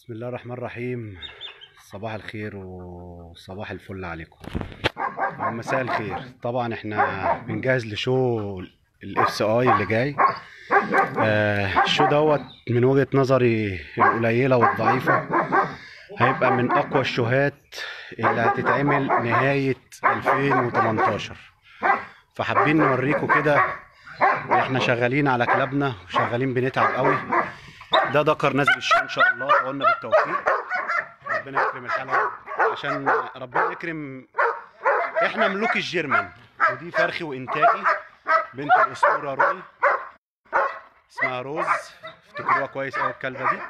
بسم الله الرحمن الرحيم. صباح الخير وصباح الفل عليكم. مساء الخير. طبعا احنا بنجهز لشو الاف سي اي اللي جاي. الشو دوت من وجهة نظري القليلة والضعيفة هيبقى من اقوى الشوهات اللي هتتعمل نهاية 2018. فحابين نوريكم كده احنا شغالين على كلابنا وشغالين بنتعب قوي. ده دكر نازل الشو ان شاء الله، قلنا بالتوفيق. ربنا يكرم الحلقه عشان ربنا يكرم. احنا ملوك الجيرمان. ودي فرخي وانتاجي بنت الاسطوره روي، اسمها روز. افتكروها كويس قوي الكلبه دي.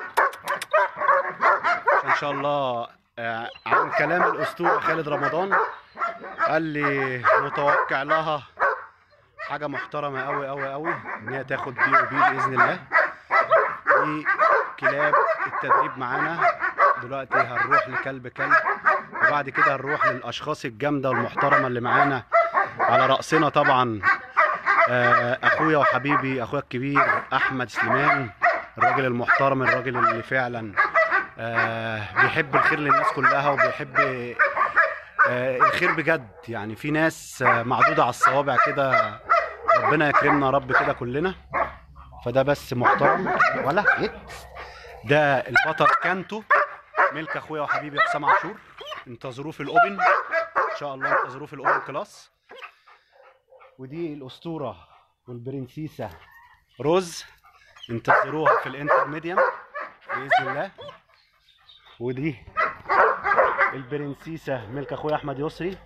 ان شاء الله عن كلام الاسطوره خالد رمضان قال لي متوقع لها حاجه محترمه قوي قوي قوي، ان هي تاخد بي او بي باذن الله. دي كلاب التدريب معانا دلوقتي. هنروح لكلب كلب، وبعد كده هنروح للاشخاص الجامده والمحترمه اللي معانا. على راسنا طبعا اخويا وحبيبي، اخويا الكبير احمد سليمان، الراجل المحترم، الراجل اللي فعلا بيحب الخير للناس كلها وبيحب الخير بجد. يعني في ناس معدوده على الصوابع كده، ربنا يكرمنا يا رب كده كلنا. فده بس محترم ولا ده البطل كانتو ملك اخويا وحبيبي حسام عاشور. انتظروه في الاوبن ان شاء الله، انتظروه في الاوبن كلاس. ودي الاسطوره والبرنسيسه روز، انتظروها في الانترميديم باذن الله. ودي البرنسيسه ملك اخويا احمد يسري،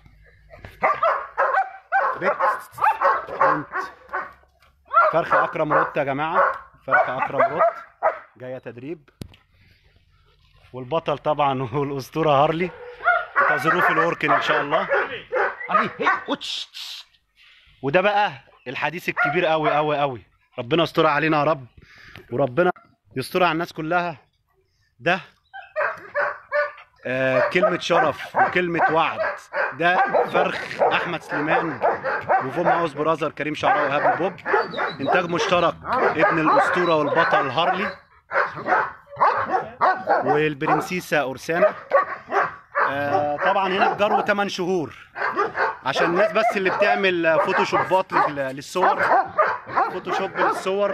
بنت فرخة أكرم روت يا جماعة. فرخة أكرم روت جاية تدريب. والبطل طبعا والأسطورة هارلي، انتظروه في الأوركن إن شاء الله. وده بقى الحديث الكبير قوي قوي قوي. ربنا يستر علينا يا رب، وربنا يستر على الناس كلها. ده كلمة شرف وكلمة وعد. ده فرخ أحمد سليمان وفوم هاوس برازر كريم شعراوي وهاب بوب. إنتاج مشترك ابن الأسطورة والبطل هارلي والبرنسيسة أورسانا. طبعا هنا الجرو 8 شهور عشان الناس بس اللي بتعمل فوتوشوبات للصور، فوتوشوب للصور.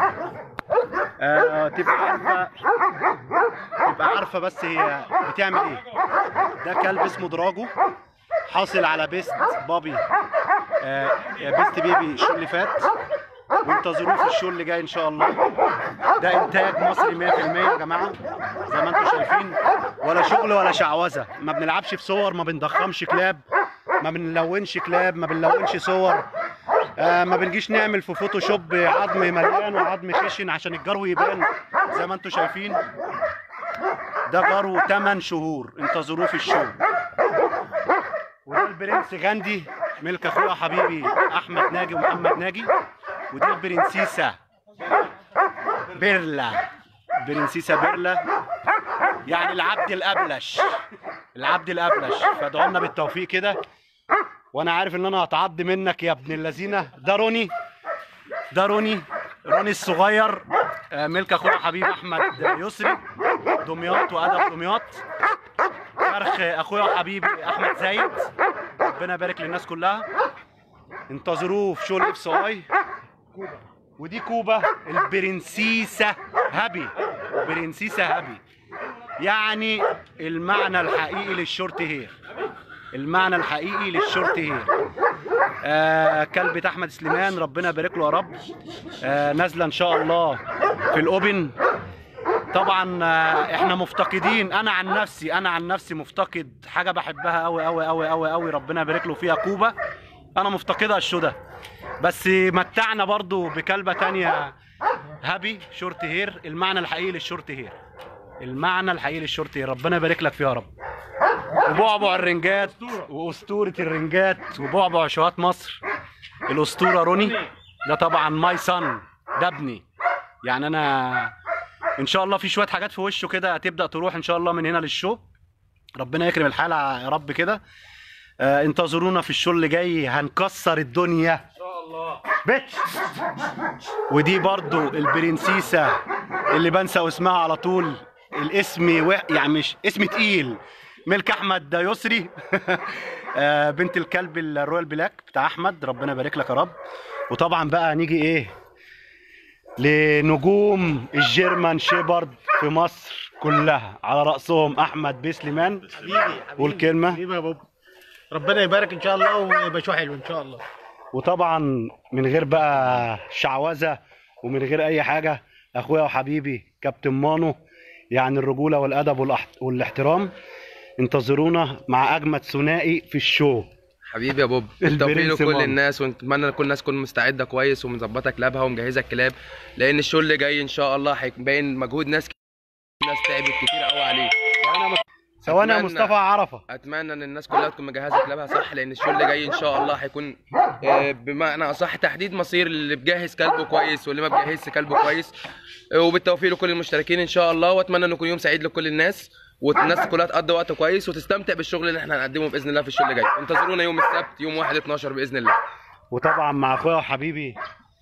تبقى عارفة بس هي بتعمل ايه. ده كلب اسمه دراجو، حاصل على بيست بابي بيست بيبي الشو اللي فات، وانتظروه في الشو اللي جاي ان شاء الله. ده انتاج مصري 100% يا جماعه، زي ما انتم شايفين. ولا شغل ولا شعوذه. ما بنلعبش في صور، ما بنضخمش كلاب، ما بنلونش كلاب، ما بنلونش صور. ما بنجيش نعمل في فوتوشوب عظم مليان وعظم خشن عشان الجرو يبان زي ما انتم شايفين. ده جرو 8 شهور، انتظروه في الشو. وده البرنس غاندي ملك اخويا حبيبي احمد ناجي ومحمد ناجي. ودي البرنسيسه بيرلا، برنسيسه بيرلا، يعني العبد الابلش، العبد الابلش. فادعوا لنا بالتوفيق كده. وانا عارف ان انا هتعض منك يا ابن اللذينه. ده روني، ده روني الصغير ملك اخويا حبيبي احمد يسري، دمياط وادب دمياط. فرخ اخويا وحبيبي احمد زايد، ربنا يبارك للناس كلها. انتظروه في شو الاف سي اي. ودي كوبا البرنسيسه هابي، برنسيسه هابي، يعني المعنى الحقيقي للشورت هير، المعنى الحقيقي للشورت هير. كلبة احمد سليمان ربنا يبارك له يا رب. نازله ان شاء الله في الاوبن. طبعا احنا مفتقدين، انا عن نفسي مفتقد حاجه بحبها قوي قوي قوي قوي قوي، ربنا يبارك له فيها. كوبا انا مفتقدها الشو ده، بس متعنا برضو بكلبه تانية هابي شورت هير. المعنى الحقيقي للشورت هير، المعنى الحقيقي للشورت هير، ربنا يبارك لك فيها يا رب. وبعبع الرنجات واسطوره الرنجات وبعبع شوات مصر الاسطوره روني. ده طبعا ماي سان، ده ابني. يعني انا ان شاء الله في شويه حاجات في وشه كده هتبدا تروح ان شاء الله من هنا للشو. ربنا يكرم الحلقه يا رب كده. انتظرونا في الشو اللي جاي، هنكسر الدنيا ان شاء الله. ودي برضو البرنسيسه اللي بنسى اسمها على طول، الاسم يعني مش اسم تقيل. ملك احمد ده يسري. بنت الكلب الرويال بلاك بتاع احمد، ربنا يبارك لك يا رب. وطبعا بقى نيجي ايه لنجوم الجيرمان شيبرد في مصر كلها، على راسهم احمد بيه سليمان. حبيبي والكلمه حبيبي يا بابا، ربنا يبارك ان شاء الله ويبقى شو حلو ان شاء الله. وطبعا من غير بقى شعوذه ومن غير اي حاجه، اخويا وحبيبي كابتن مانو، يعني الرجوله والادب والاحترام. انتظرونا مع اجمد ثنائي في الشو. حبيبي يا بوب، بالتوفيق لكل الناس، ونتمنى ان كل الناس تكون مستعده كويس ومظبطه كلابها ومجهزه الكلاب، لان الشو اللي جاي ان شاء الله هيبين مجهود ناس تعبت كتير قوي عليه. ثواني يا مصطفى عرفه. اتمنى ان الناس كلها تكون مجهزه كلابها صح، لان الشو اللي جاي ان شاء الله هيكون بمعنى اصح تحديد مصير اللي بجهز كلبه كويس واللي ما بجهزش كلبه كويس. وبالتوفيق لكل المشتركين ان شاء الله، واتمنى انه يكون يوم سعيد لكل الناس، والناس كلها تقضي وقت كويس وتستمتع بالشغل اللي احنا هنقدمه باذن الله في الشو اللي جاي. انتظرونا يوم السبت يوم 1/12 باذن الله. وطبعا مع اخويا وحبيبي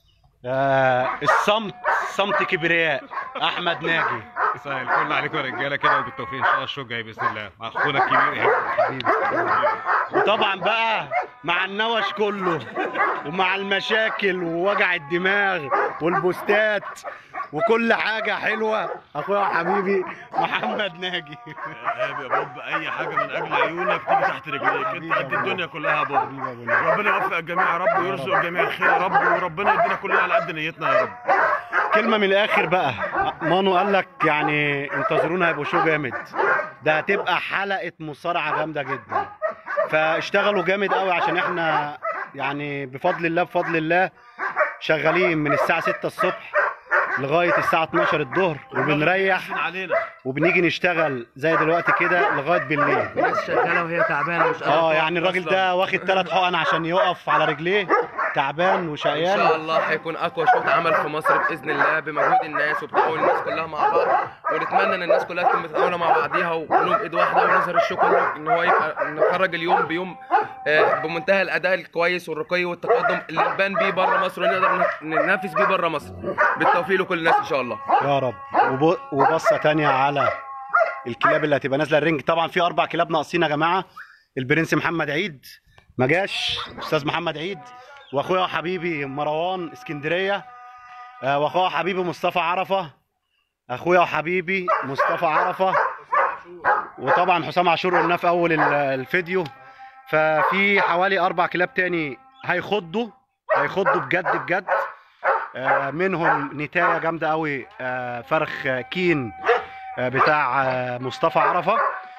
الصمت كبرياء، احمد ناجي. مساء الفل عليكم يا رجاله كده، وبالتوفيق ان شاء الله الشو جاي باذن الله مع اخونا الكبير ايهاب حبيبي. وطبعا بقى مع النوش كله ومع المشاكل ووجع الدماغ والبوستات وكل حاجه حلوه، اخويا وحبيبي محمد ناجي. يا بوب، اي حاجه من اجل عيونك تيجي تحت رجليك، انت قد الدنيا كلها يا بوب. ربنا يوفق الجميع يا رب ويرزق الجميع خير يا رب، وربنا يدينا كلنا على قد نيتنا يا رب. كلمه من الاخر بقى، مانو قال لك يعني انتظرونا هيبقوا شو جامد. ده هتبقى حلقه مصارعه جامده جدا، فاشتغلوا جامد قوي عشان احنا يعني بفضل الله شغالين من الساعه 6 الصبح لغايه الساعه 12 الظهر، وبنريح وبنيجي نشتغل زي دلوقتي كده لغايه بالليل. الناس شغاله وهي تعبانه مش قادره. يعني الراجل ده واخد 3 حقن عشان يقف على رجليه، تعبان وشقيان. ان شاء الله هيكون اقوى شوط عمل في مصر باذن الله، بمجهود الناس وبتعاون الناس كلها مع بعض، ونتمنى ان الناس كلها تكون متعاونه مع بعضيها وكلهم ايد واحده، ونظهر الشو كله ان هو يبقى نخرج اليوم بيوم بمنتهى الاداء الكويس والرقي والتقدم اللي نبان بيه بره مصر ونقدر ننافس بيه بره مصر. بالتوفيق لكل الناس ان شاء الله يا رب. وبصه تانية على الكلاب اللي هتبقى نازله الرينج. طبعا في 4 كلاب ناقصين يا جماعه. البرنس محمد عيد ما جاش، استاذ محمد عيد، واخويا وحبيبي مروان اسكندريه، واخويا وحبيبي مصطفى عرفه، اخويا وحبيبي مصطفى عرفه، وطبعا حسام عاشور قلناه في اول الفيديو. ففي حوالي 4 كلاب تاني هيخضوا بجد. منهم نتايه جامده قوي، فرخ كين بتاع مصطفى عرفه،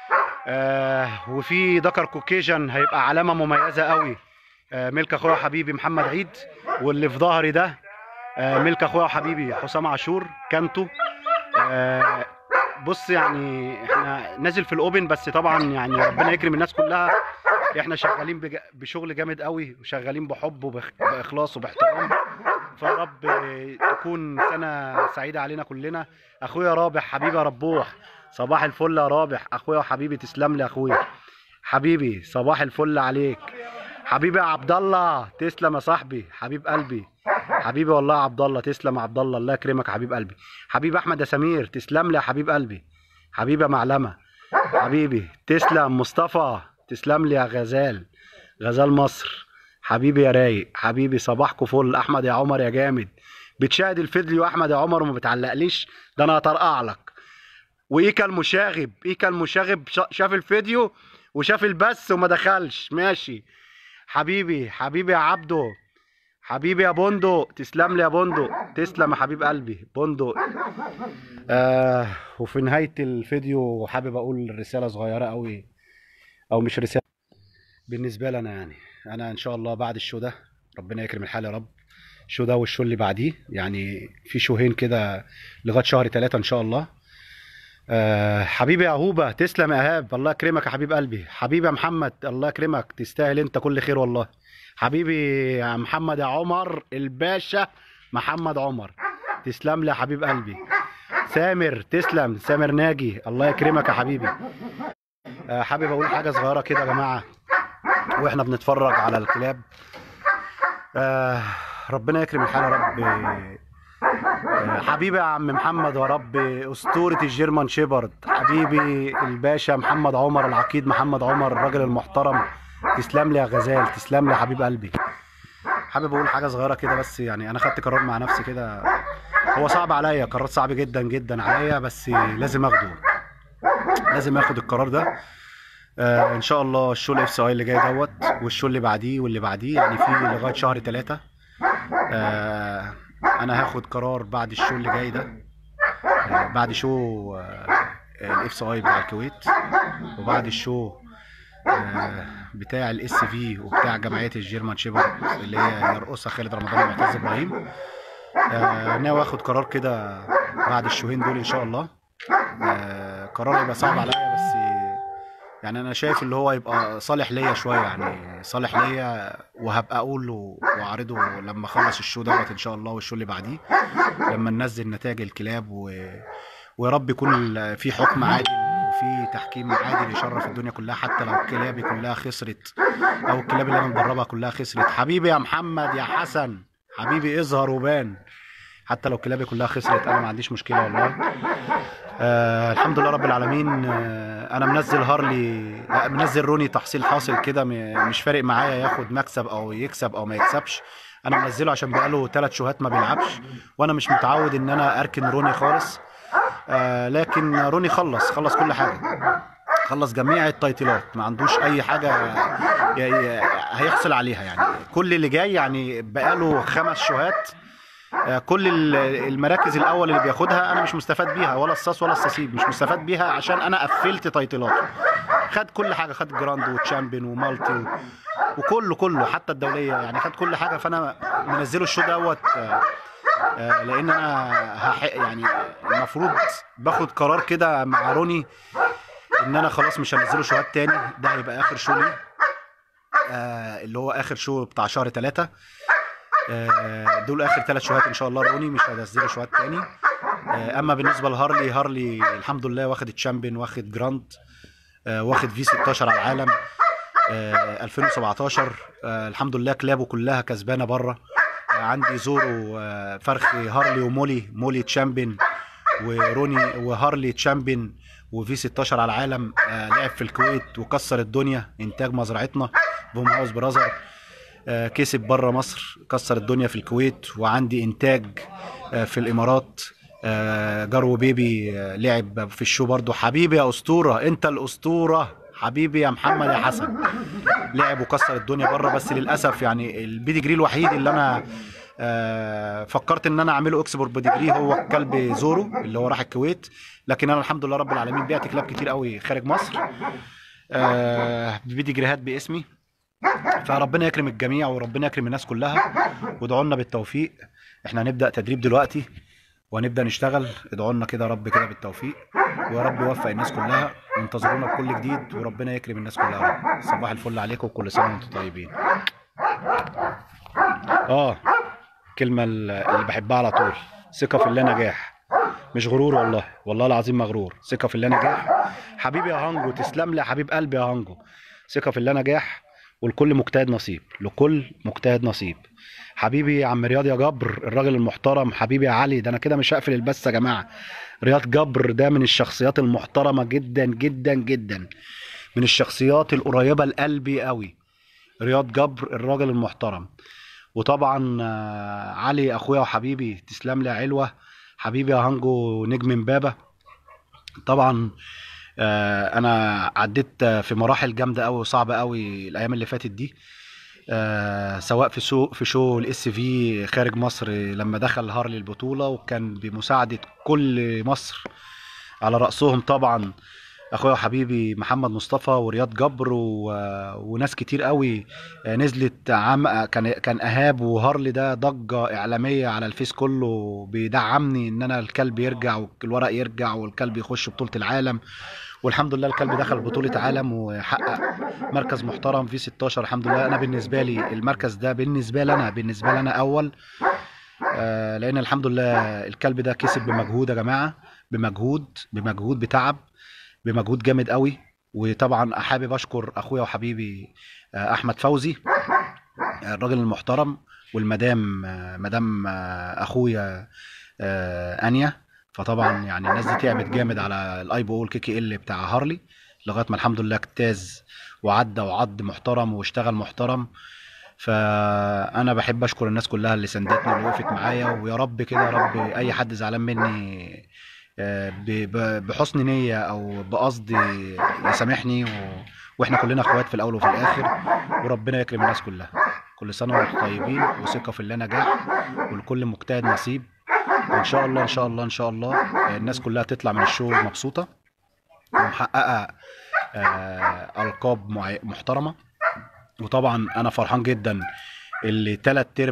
وفي ذكر كوكيجن هيبقى علامه مميزه قوي، ملك اخويا وحبيبي محمد عيد. واللي في ظهري ده ملك اخويا وحبيبي حسام عاشور كانتو. بص يعني احنا نازل في الاوبن، بس طبعا يعني ربنا يكرم الناس كلها. احنا شغالين بشغل جامد قوي، وشغالين بحب وباخلاص وباحترام. فرب تكون سنه سعيده علينا كلنا. اخويا رابح حبيبي يا ربوح، صباح الفل يا رابح، اخويا وحبيبي تسلم لي يا اخويا حبيبي، صباح الفل عليك حبيبي يا عبد الله، تسلم يا صاحبي حبيب قلبي، حبيبي والله يا عبد الله، تسلم يا عبد الله، الله يكرمك يا حبيب قلبي. حبيبي احمد يا سمير، تسلم لي يا حبيب قلبي، حبيبي يا معلمه، حبيبي تسلم. مصطفى تسلم لي يا غزال مصر، حبيبي يا رايق، حبيبي صباحكم فل. احمد يا عمر يا جامد، بتشاهد الفيديو احمد يا عمر وما بتعلقليش، ده انا هطرقع لك. وايكا المشاغب شاف الفيديو وشاف البث وما دخلش، ماشي حبيبي يا عبدو، حبيبي يا بندق، تسلم لي يا بندق، تسلم يا حبيب قلبي بندق. وفي نهايه الفيديو حابب اقول رساله صغيره قوي، او مش رساله بالنسبه لي انا، يعني انا ان شاء الله بعد الشو ده ربنا يكرم الحال يا رب، الشو ده والشو اللي بعديه، يعني في شوهين كده لغايه شهر 3 ان شاء الله. حبيبي يا هوبه، تسلم يا ايهاب، الله يكرمك يا حبيب قلبي. حبيبي يا محمد، الله يكرمك، تستاهل انت كل خير والله. حبيبي يا محمد يا عمر الباشا، محمد عمر، تسلم لي يا حبيب قلبي. سامر، تسلم سامر ناجي، الله يكرمك يا حبيبي. حابب اقول حاجه صغيره كده يا جماعه واحنا بنتفرج على الكلاب. ربنا يكرم الحال يا رب. حبيبي يا عم محمد يا رب، اسطوره الجيرمان شيبرد، حبيبي الباشا محمد عمر العقيد، محمد عمر الراجل المحترم. تسلم لي يا غزال، تسلم لي يا حبيب قلبي. حابب اقول حاجه صغيره كده بس، يعني انا خدت قرار مع نفسي كده، هو صعب عليا، قرار صعب جدا جدا عليا، بس لازم اخده، لازم اخد القرار ده. ان شاء الله الشو الاف سي اي اللي جاي دوت، والشو اللي بعديه واللي بعديه، يعني في لغايه شهر 3. انا هاخد قرار بعد الشو اللي جاي ده، بعد شو الاف سي اي بتاع الكويت، وبعد الشو بتاع الاس في وبتاع جمعيه الجيرمان شيبرد اللي هي يرقصها خالد رمضان ومعتز ابراهيم. ناوي اخد قرار كده بعد الشوهين دول ان شاء الله. قرار يبقى صعب عليا، بس يعني انا شايف اللي هو يبقى صالح ليا شويه، يعني صالح ليا، وهبقى اقوله واعرضه لما اخلص الشو دوت ان شاء الله، والشو اللي بعديه لما ننزل نتائج الكلاب ويا رب يكون في حكم عادل وفي تحكيم عادل يشرف الدنيا كلها، حتى لو كلابي كلها خسرت او الكلاب اللي انا مدربها كلها خسرت. حبيبي يا محمد يا حسن، حبيبي اظهر وبان، حتى لو كلابي كلها خسرت انا ما عنديش مشكله والله. الحمد لله رب العالمين. انا منزل هارلي، منزل روني تحصيل حاصل كده، مش فارق معايا ياخد مكسب او يكسب او ما يكسبش، انا منزله عشان بقاله 3 شهات ما بيلعبش، وانا مش متعود ان انا اركن روني خالص. لكن روني خلص كل حاجه، خلص جميع التايتلات، ما عندوش اي حاجه هيحصل عليها، يعني كل اللي جاي يعني بقاله 5 شهات، كل المراكز الاول اللي بياخدها انا مش مستفاد بيها، ولا الصاص ولا الصصيب مش مستفاد بيها، عشان انا قفلت تايتلاته. خد كل حاجه، خد جراند وتشامبيون ومالتي وكله حتى الدوليه، يعني خد كل حاجه. فانا منزله الشو دوت لان انا يعني المفروض باخد قرار كده مع روني ان انا خلاص مش هنزله شوهات تاني، ده هيبقى اخر شو لي، اللي هو اخر شو بتاع شهر 3. دول اخر 3 شوهات ان شاء الله، روني مش هنزله شوهات تاني. اما بالنسبه لهارلي، هارلي الحمد لله واخد الشامبيون، واخد جراند، واخد في 16 على العالم 2017. الحمد لله كلابه كلها كسبانه بره. عندي زورو فرخ هارلي ومولي تشامبيون، وروني وهارلي تشامبيون وفي 16 على العالم. لعب في الكويت وكسر الدنيا، انتاج مزرعتنا بوم هاوس برازر. كسب بره مصر، كسر الدنيا في الكويت. وعندي انتاج في الامارات، جرو بيبي لعب في الشو برضو. حبيبي يا اسطوره، انت الاسطوره حبيبي يا محمد يا حسن، لعب وكسر الدنيا بره. بس للاسف يعني البيديجري الوحيد اللي انا فكرت ان انا اعمله اكسبور بيديجري هو الكلب زورو اللي هو راح الكويت. لكن انا الحمد لله رب العالمين بعت كلاب كتير قوي خارج مصر بيديجريهات باسمي. فربنا يكرم الجميع وربنا يكرم الناس كلها، وادعوا لنا بالتوفيق. احنا هنبدا تدريب دلوقتي وهنبدا نشتغل، ادعوا لنا كده رب كده بالتوفيق، ويا رب يوفق الناس كلها، وانتظرونا بكل جديد، وربنا يكرم الناس كلها يا رب. صباح الفل عليكم وكل سنه وانتم طيبين. الكلمه اللي بحبها على طول، ثقه في الله نجاح، مش غرور والله العظيم مغرور. ثقه في الله نجاح. حبيبي يا هانجو، تسلم لي يا حبيب قلبي يا هانجو. ثقه في الله نجاح، والكل مجتهد نصيب، لكل مجتهد نصيب. حبيبي يا عم رياض يا جبر الراجل المحترم. حبيبي يا علي، ده انا كده مش هقفل البث يا جماعه. رياض جبر ده من الشخصيات المحترمه جدا جدا جدا، من الشخصيات القريبه لقلبي قوي. رياض جبر الراجل المحترم. وطبعا علي اخويا وحبيبي، تسلم لي يا علوه. حبيبي يا هانجو نجم امبابه. طبعا انا عديت في مراحل جامده قوي وصعبه قوي الايام اللي فاتت دي، سواء في شو الاس في خارج مصر لما دخل هارلي البطوله، وكان بمساعده كل مصر، على راسهم طبعا اخويا وحبيبي محمد مصطفى ورياض جبر وناس كتير قوي نزلت. كان اهاب وهارلي ده ضجه اعلاميه على الفيس كله بيدعمني ان انا الكلب يرجع والورق يرجع والكلب يخش بطوله العالم. والحمد لله الكلب دخل بطوله عالم وحقق مركز محترم في 16. الحمد لله. انا بالنسبه لي المركز ده بالنسبه لي انا اول، لان الحمد لله الكلب ده كسب بمجهود يا جماعه، بمجهود بتعب، بمجهود جامد قوي. وطبعا حابب اشكر اخويا وحبيبي احمد فوزي الراجل المحترم، والمدام مدام اخويا انيا. فطبعا يعني الناس دي تعبت جامد على الاي بي او والكي كي ال بتاع هارلي لغايه ما الحمد لله اجتاز وعدى وعض محترم واشتغل محترم. فانا بحب اشكر الناس كلها اللي ساندتني واللي وقفت معايا، ويا رب كده يا رب اي حد زعلان مني بحسن نية او بقصد يسامحني واحنا كلنا اخوات في الاول وفي الاخر، وربنا يكرم الناس كلها. كل سنة وانتم طيبين، وثقة في الله نجاح، ولكل مجتهد نصيب. وان شاء الله ان شاء الله ان شاء الله الناس كلها تطلع من الشو مبسوطة ومحققة ألقاب محترمة. وطبعا انا فرحان جدا اللي تلات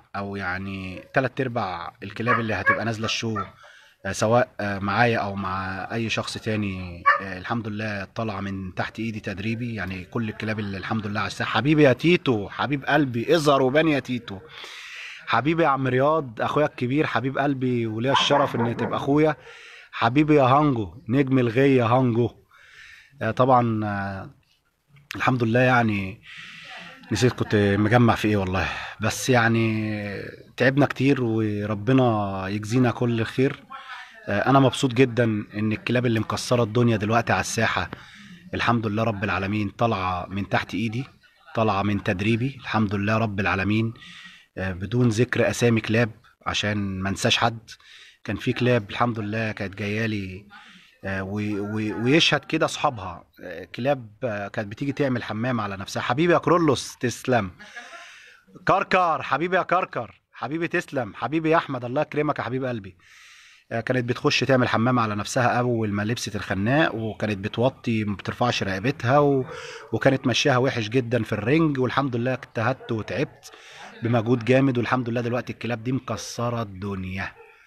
ارباع الكلاب اللي هتبقى نازله الشو سواء معايا او مع اي شخص تاني الحمد لله طالعه من تحت ايدي تدريبي. يعني كل الكلاب اللي الحمد لله على الساحه. حبيبي يا تيتو، حبيب قلبي، اظهر وبان يا تيتو. حبيبي يا عم رياض، اخويا الكبير، حبيب قلبي وليا الشرف ان تبقى اخويا. حبيبي يا هانجو، نجم الغي يا هانجو. طبعا الحمد لله. يعني نسيت كنت مجمع في ايه والله، بس يعني تعبنا كتير وربنا يجزينا كل خير. انا مبسوط جدا ان الكلاب اللي مكسره الدنيا دلوقتي على الساحه الحمد لله رب العالمين طالعه من تحت ايدي، طالعه من تدريبي الحمد لله رب العالمين. بدون ذكر اسامي كلاب عشان ما انساش حد. كان في كلاب الحمد لله كانت جايه لي ويشهد كده اصحابها كلاب كانت بتيجي تعمل حمام على نفسها. حبيبي يا كرولوس تسلم. كركر حبيبي يا كركر، حبيبي تسلم. حبيبي يا احمد الله يكرمك يا حبيب قلبي. كانت بتخش تعمل حمام على نفسها اول ما لبست الخناق، وكانت بتوطي ما بترفعش رقبتها وكانت ماشيها وحش جدا في الرينج، والحمد لله اجتهدت وتعبت بمجهود جامد، والحمد لله دلوقتي الكلاب دي مكسره الدنيا.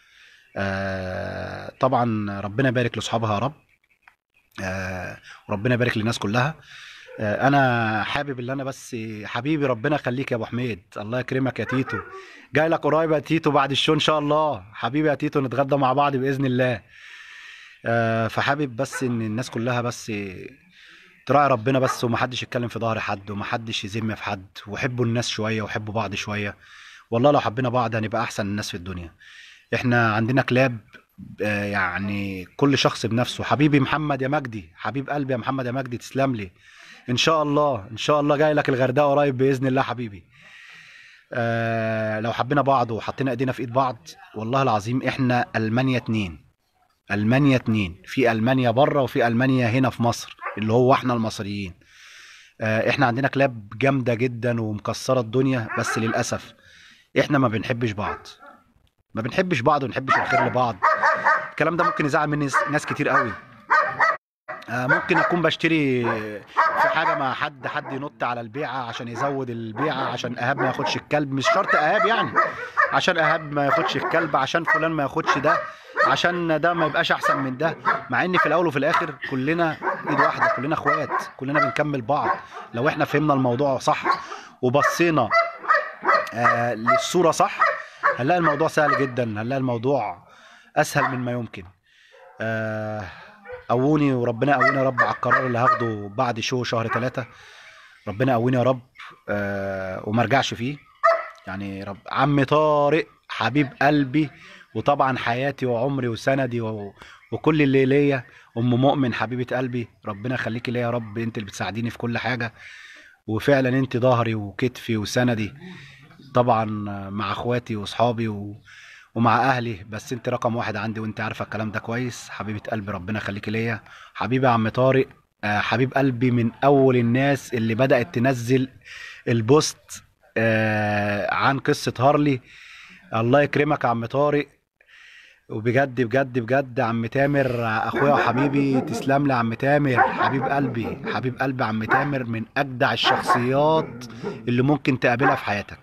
طبعا ربنا يبارك لاصحابها يا رب، وربنا يبارك للناس كلها. انا حابب اللي انا بس حبيبي ربنا يخليك يا ابو حميد، الله يكرمك يا تيتو. جاي لك قريب يا تيتو بعد الشو ان شاء الله. حبيبي يا تيتو نتغدى مع بعض باذن الله. فحابب بس ان الناس كلها بس تراعي ربنا بس، ومحدش يتكلم في ظهر حد، ومحدش يذم في حد، وحبوا الناس شويه وحبوا بعض شويه. والله لو حبينا بعض هنبقى احسن الناس في الدنيا. احنا عندنا كلاب يعني كل شخص بنفسه. حبيبي محمد يا مجدي، حبيب قلبي يا محمد يا مجدي تسلم لي. ان شاء الله ان شاء الله جاي لك الغردقه قريب باذن الله حبيبي. لو حبينا بعض وحطينا ايدينا في ايد بعض والله العظيم احنا المانيا اتنين. في المانيا بره وفي المانيا هنا في مصر اللي هو احنا المصريين. احنا عندنا كلاب جامده جدا ومكسره الدنيا، بس للاسف احنا ما بنحبش بعض وما بنحبش الخير لبعض. الكلام ده ممكن يزعل مني ناس كتير قوي. ممكن اكون بشتري في حاجه مع حد ينط على البيعه عشان يزود البيعه، عشان ايهاب ما ياخدش الكلب. مش شرط ايهاب يعني، عشان ايهاب ما ياخدش الكلب، عشان فلان ما ياخدش ده، عشان ده ما يبقاش احسن من ده. مع ان في الاول وفي الاخر كلنا ايد واحده، كلنا اخوات، كلنا بنكمل بعض. لو احنا فهمنا الموضوع صح وبصينا للصوره صح هنلاقي الموضوع سهل جدا، هنلاقي الموضوع اسهل من ما يمكن. قووني وربنا يقويني يا رب على القرار اللي هاخده بعد شهر 3. ربنا يقويني يا رب وما ارجعش فيه. يعني رب. عم طارق حبيب قلبي، وطبعا حياتي وعمري وسندي وكل اللي ليا. ام مؤمن حبيبه قلبي، ربنا يخليكي ليا يا رب، انت اللي بتساعديني في كل حاجه، وفعلا انت ظهري وكتفي وسندي طبعا مع اخواتي واصحابي ومع اهلي، بس انت رقم واحد عندي وانت عارفه الكلام ده كويس. حبيبه قلبي ربنا يخليكي ليا. حبيبي يا عم طارق حبيب قلبي، من اول الناس اللي بدات تنزل البوست عن قصه هارلي. الله يكرمك يا عم طارق، وبجد بجد بجد عم تامر اخويا وحبيبي تسلم لي يا عم تامر. حبيب قلبي حبيب قلبي عم تامر من اجدع الشخصيات اللي ممكن تقابلها في حياتك،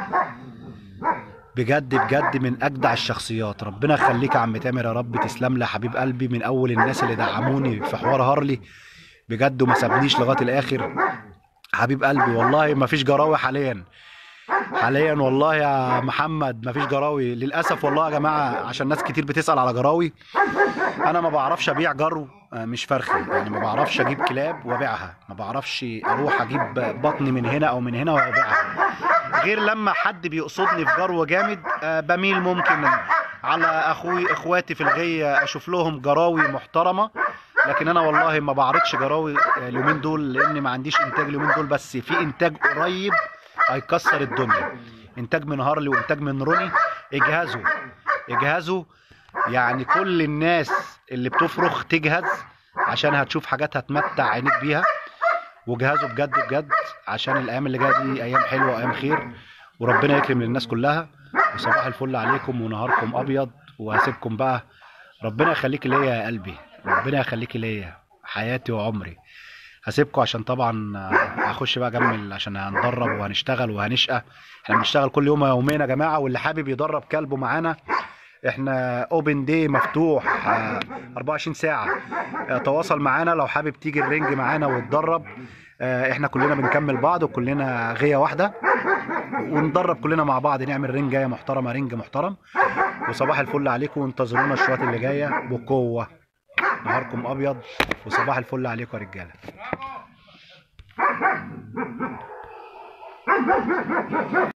بجد بجد من اجدع الشخصيات. ربنا يخليك يا عم تامر يا رب، تسلم لي يا حبيب قلبي، من اول الناس اللي دعموني في حوار هارلي بجد وما سابنيش لغايه الاخر. حبيب قلبي والله ما فيش جراوي حاليا والله يا محمد، ما فيش جراوي للاسف والله يا جماعه، عشان ناس كتير بتسال على جراوي. انا ما بعرفش ابيع جرو مش فرخي، يعني ما بعرفش اجيب كلاب وابيعها، ما بعرفش اروح اجيب بطن من هنا او من هنا وابيعها، غير لما حد بيقصدني في جرو جامد بميل ممكن على اخواتي في الغيه اشوف لهم جراوي محترمه، لكن انا والله ما بعرضش جراوي اليومين دول لان ما عنديش انتاج اليومين دول، بس في انتاج قريب هيكسر الدنيا، انتاج من هارلي وانتاج من روني. اجهزوا يعني كل الناس اللي بتفرخ تجهز عشان هتشوف حاجات هتمتع عينيك بيها، وجهزوا بجد بجد عشان الايام اللي جايه دي ايام حلوه وايام خير، وربنا يكرم للناس كلها. وصباح الفل عليكم ونهاركم ابيض، وهسيبكم بقى. ربنا يخليكي ليا يا قلبي، ربنا يخليكي ليا حياتي وعمري. هسيبكم عشان طبعا هخش بقى اكمل عشان هندرب وهنشتغل وهنشقى. احنا بنشتغل كل يوم يومين يا جماعه، واللي حابب يدرب كلبه معانا احنا اوبن دي مفتوح 24 ساعه. تواصل معانا لو حابب تيجي الرينج معانا وتدرب. احنا كلنا بنكمل بعض وكلنا غيه واحده، وندرب كلنا مع بعض، نعمل رينج جايه محترمه، رينج محترم. وصباح الفل عليكم، وانتظرونا الشوط اللي جايه بقوه. نهاركم ابيض وصباح الفل عليكم يا رجاله.